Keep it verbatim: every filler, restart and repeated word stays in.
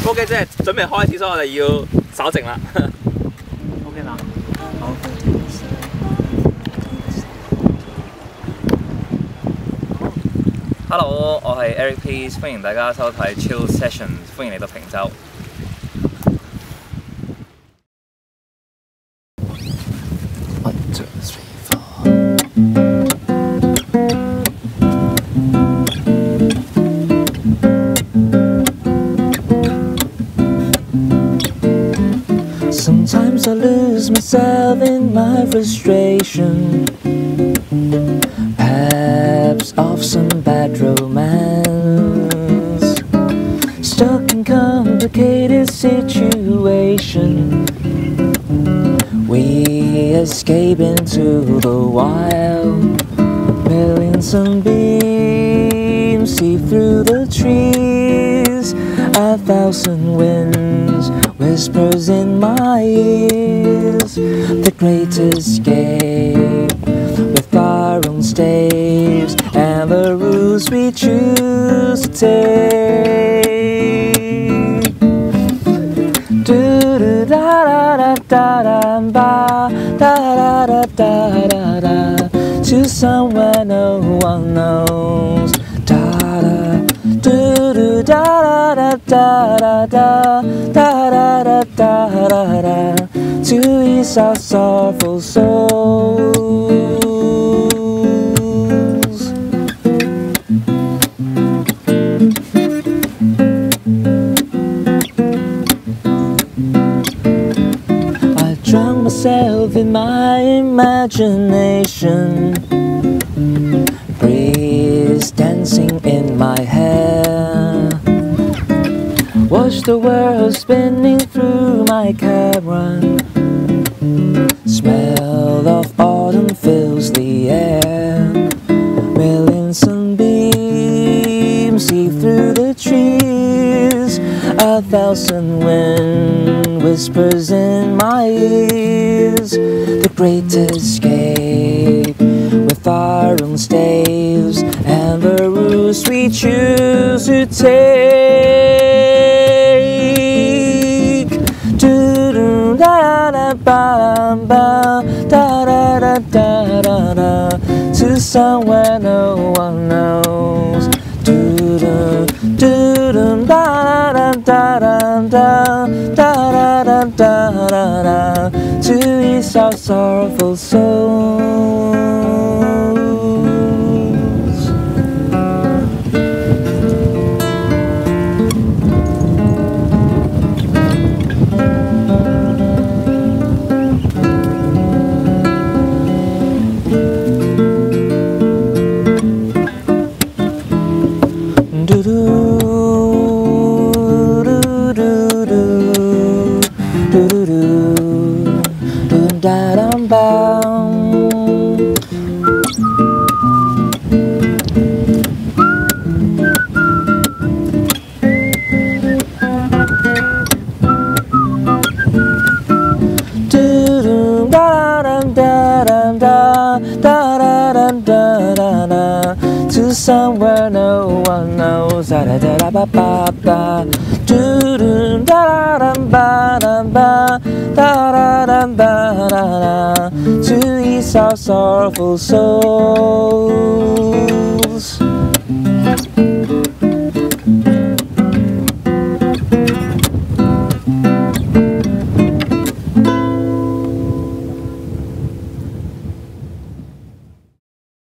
OK， 即係準備開始，所以我哋要稍靜啦。OK 啦，好。Hello， 我係 Erik， 歡迎大家收睇 Chill Sessions， 歡迎嚟到平洲。One, two, three, four. Sometimes I lose myself in my frustration, perhaps of some bad romance, stuck in complicated situation. We escape into the wild, million sunbeams see through the trees, a thousand winds whispers in my ears, the great escape with our own staves and the routes we choose to take. Do do da da da da da ba da da da da da da to somewhere no one knows. Da da do do da da da da da da da da da da da to ease our sorrowful souls. I drown myself in my imagination, breeze dancing in my hair, watch the world spinning through my camera, smell of autumn fills the air, million sunbeams see through the trees, a thousand wind whispers in my ears, the great escape with our own staves and the routes we choose to take. Do do da da ba ba da da da da da da to somewhere no one knows. Do do do do da da da da da da da da da da to ease our sorrowful souls. Do do do do do do do do da dum bum. Do do da dum da dum da da da dum da da da to somewhere no one knows. Da da da da ba ba ba. Do do da da ba da ba da da da ba da da to ease our sorrowful souls.